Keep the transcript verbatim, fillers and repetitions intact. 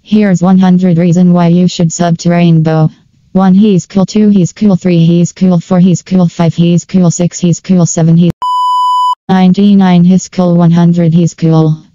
Here's one hundred reason why you should sub to Rainbow. one He's cool. two He's cool. three He's cool. four He's cool. five He's cool. six He's cool. seven He's ninety-nine He's cool. one hundred He's cool.